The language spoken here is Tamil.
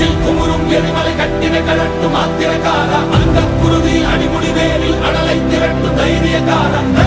களத்தில் குமுறும் எரிமலை கட்டின கலட்டும் ஆத்திரக்காரா, அந்த குருதி அடிமுடி வேரில் அடலை திரட்டும் தைரியக்காரா.